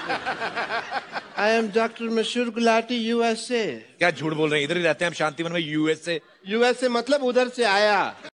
I am doctor मशहूर Gulati, USA. क्या झूठ बोल रहे हैं, इधर ही रहते हैं हम शांतिवन में, यूएसए। यूएसए मतलब उधर से आया।